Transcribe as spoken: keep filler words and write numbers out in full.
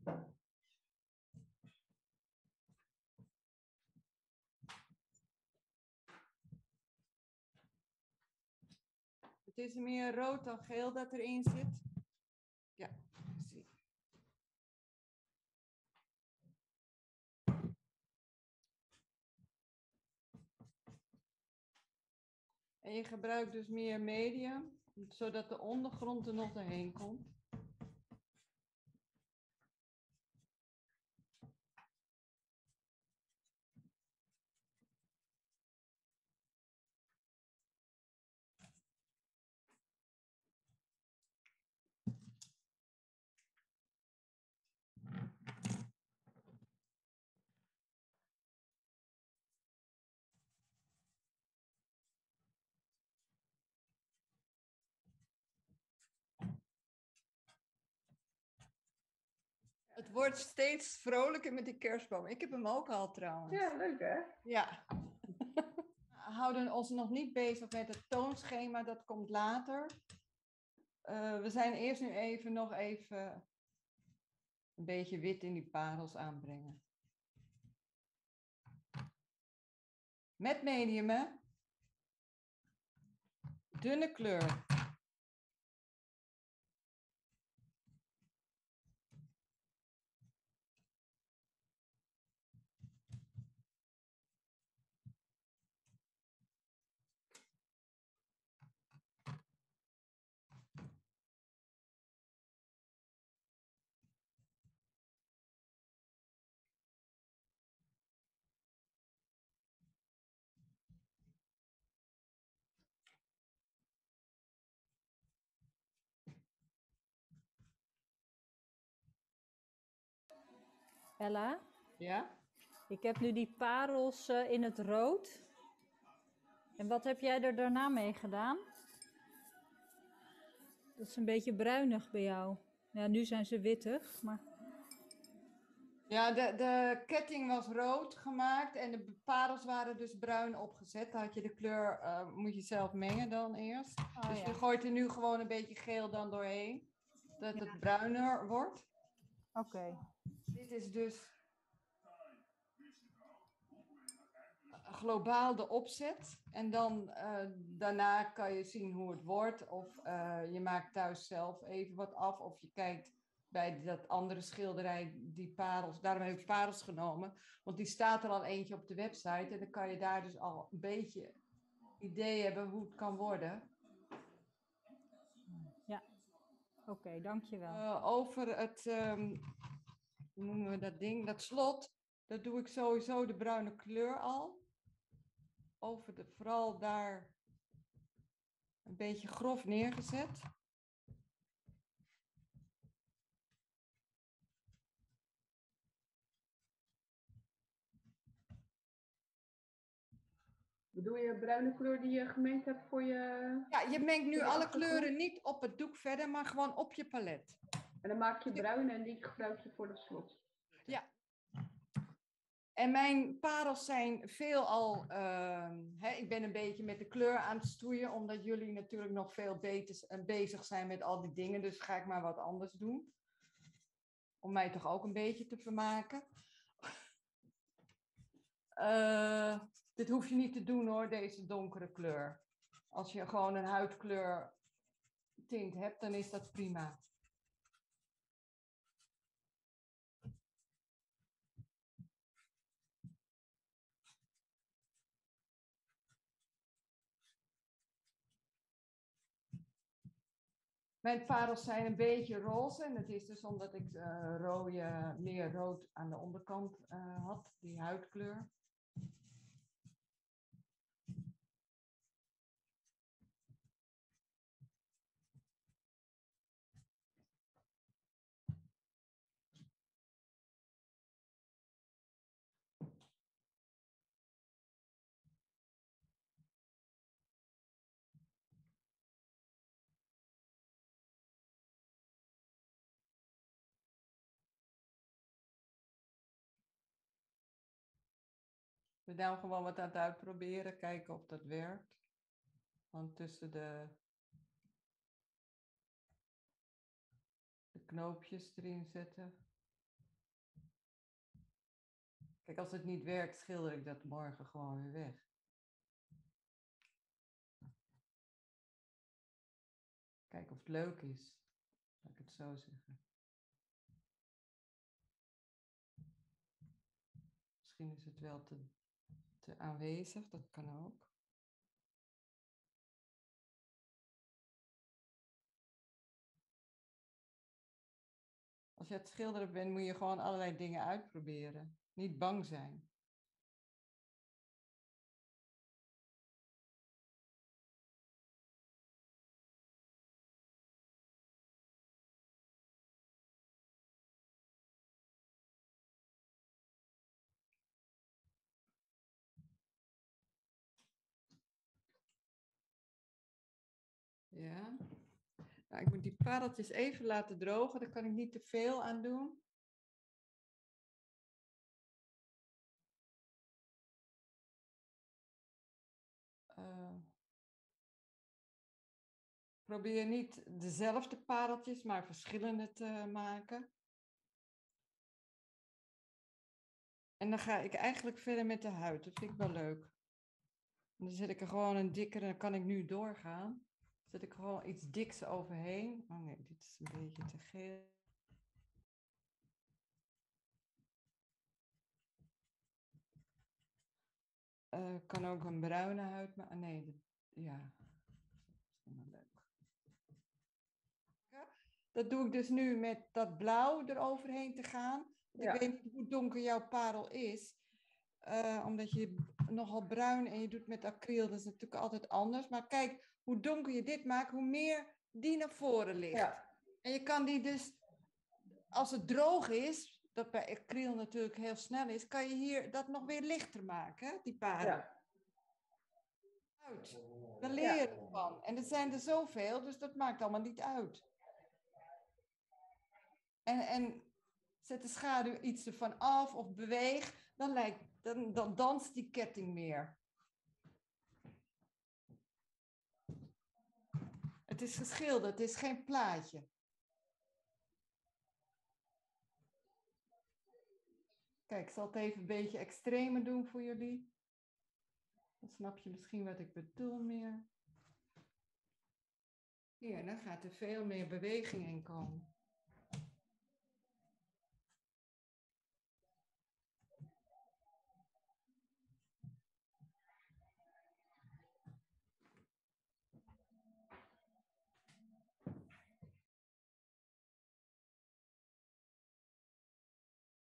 Het is meer rood dan geel dat erin zit. Ja, zie. En je gebruikt dus meer medium, zodat de ondergrond er nog doorheen komt. Het wordt steeds vrolijker met die kerstboom. Ik heb hem ook al trouwens. Ja, leuk hè? Ja. We houden ons nog niet bezig met het toonschema, dat komt later. Uh, we zijn eerst nu even nog even een beetje wit in die parels aanbrengen. Met medium, hè? Dunne kleur. Ella? Ja? Ik heb nu die parels uh, in het rood. En wat heb jij er daarna mee gedaan? Dat is een beetje bruinig bij jou. Ja, nu zijn ze wittig, maar... Ja, de, de ketting was rood gemaakt en de parels waren dus bruin opgezet. Dan had je de kleur, uh, moet je zelf mengen dan eerst. Oh, dus ja. Je gooit er nu gewoon een beetje geel dan doorheen, dat ja. het bruiner wordt. Oké. Okay. Dit is dus globaal de opzet. En dan uh, daarna kan je zien hoe het wordt. Of uh, je maakt thuis zelf even wat af. Of je kijkt bij dat andere schilderij, die parels. Daarom heb ik parels genomen. Want die staat er al eentje op de website. En dan kan je daar dus al een beetje idee hebben hoe het kan worden. Ja, oké, okay, dankjewel. Uh, over het, um, hoe noemen we dat ding? Dat slot. Dat doe ik sowieso de bruine kleur al. Over de, vooral daar een beetje grof neergezet. Bedoel je bruine kleur die je gemengd hebt voor je... Ja, je mengt nu alle kleuren niet op het doek verder, maar gewoon op je palet. En dan maak je bruine en die gebruik je voor de slot. Ja. En mijn parels zijn veelal... Uh, hè, ik ben een beetje met de kleur aan het stoeien, omdat jullie natuurlijk nog veel beter bezig zijn met al die dingen. Dus ga ik maar wat anders doen. Om mij toch ook een beetje te vermaken. Uh, dit hoef je niet te doen hoor, deze donkere kleur. Als je gewoon een huidkleur tint hebt, dan is dat prima. Mijn parels zijn een beetje roze en het is dus omdat ik uh, rode, meer rood aan de onderkant uh, had, die huidkleur. We zijn gewoon wat aan het uitproberen, kijken of dat werkt. Want tussen de, de knoopjes erin zetten. Kijk, als het niet werkt, schilder ik dat morgen gewoon weer weg. Kijk of het leuk is. Laat ik het zo zeggen. Misschien is het wel te, te aanwezig, dat kan ook. Als je aan het schilderen bent, moet je gewoon allerlei dingen uitproberen. Niet bang zijn. Ja. Nou, ik moet die pareltjes even laten drogen. Daar kan ik niet te veel aan doen. Uh, probeer niet dezelfde pareltjes, maar verschillende te maken. En dan ga ik eigenlijk verder met de huid. Dat vind ik wel leuk. En dan zet ik er gewoon een dikkere, dan kan ik nu doorgaan. Zet ik gewoon iets diks overheen. Oh nee, dit is een beetje te geel. Uh, kan ook een bruine huid maken. Ah, nee, dat, ja. Dat is wel leuk. Dat doe ik dus nu met dat blauw eroverheen te gaan. Ja. Ik weet niet hoe donker jouw parel is. Uh, omdat je nogal bruin en je doet met acryl, dat is natuurlijk altijd anders. Maar kijk, hoe donker je dit maakt, hoe meer die naar voren ligt. Ja. En je kan die dus, als het droog is, dat bij acryl natuurlijk heel snel is, kan je hier dat nog weer lichter maken, die parel. Ja. Uit. Daar leer je ja. van. En er zijn er zoveel, dus dat maakt allemaal niet uit. En, en zet de schaduw iets ervan af of beweeg, dan, lijkt, dan, dan danst die ketting meer. Het is geschilderd, het is geen plaatje. Kijk, ik zal het even een beetje extremer doen voor jullie. Dan snap je misschien wat ik bedoel meer. Hier, dan gaat er veel meer beweging in komen.